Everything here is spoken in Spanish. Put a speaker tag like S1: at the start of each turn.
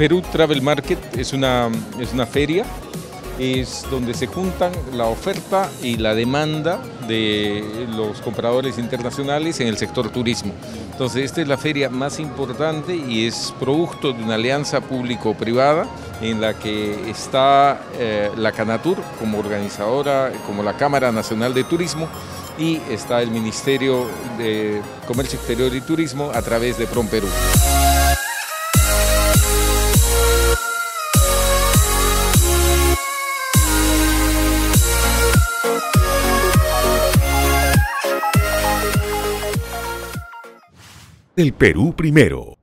S1: Perú Travel Market es una feria, es donde se juntan la oferta y la demanda de los compradores internacionales en el sector turismo. Entonces esta es la feria más importante y es producto de una alianza público-privada en la que está la Canatur como organizadora, como la Cámara Nacional de Turismo, y está el Ministerio de Comercio Exterior y Turismo a través de PROMPERÚ.
S2: El Perú primero.